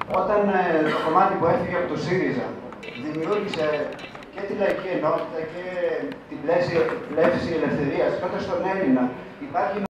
Όταν το κομμάτι που έφυγε από το ΣΥΡΙΖΑ δημιούργησε και τη Λαϊκή Ενότητα και την Πλεύση Ελευθερίας, τότε στον Έλληνα υπάρχει